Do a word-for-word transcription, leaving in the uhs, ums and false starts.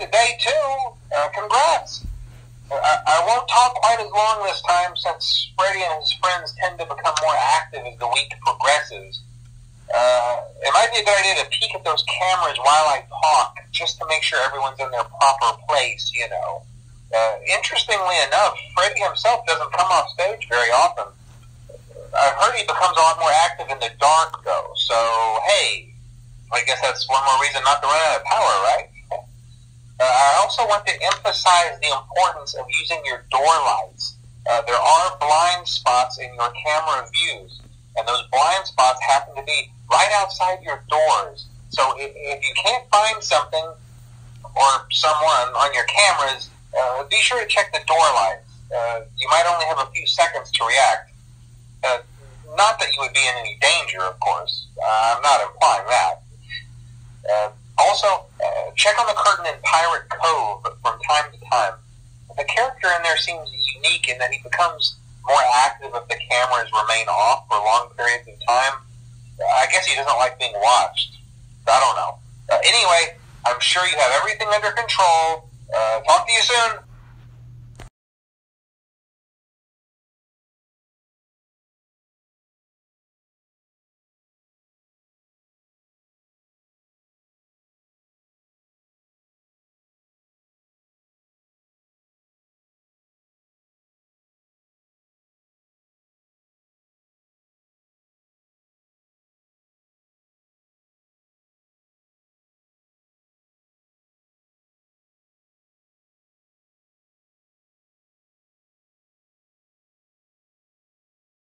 day two. Uh, congrats. I, I won't talk quite as long this time since Freddie and his friends tend to become more active as the week progresses. Uh, it might be a good idea to peek at those cameras while I talk, just to make sure everyone's in their proper place, you know. Uh, interestingly enough, Freddie himself doesn't come off stage very often. I've heard he becomes a lot more active in the dark, though, so, hey, I guess that's one more reason not to run out of power, right? Uh, I also want to emphasize the importance of using your door lights. Uh, there are blind spots in your camera views, and those blind spots happen to be right outside your doors. So if, if you can't find something or someone on your cameras, uh, be sure to check the door lights. Uh, you might only have a few seconds to react. Uh, not that you would be in any danger, of course. Uh, I'm not implying that. Uh, also, uh, check on the curtain in Pirate Cove from time to time. The character in there seems unique in that he becomes more active if the cameras remain off for long periods of time. I guess he doesn't like being watched. I don't know. Uh, anyway, I'm sure you have everything under control. Uh, talk to you soon.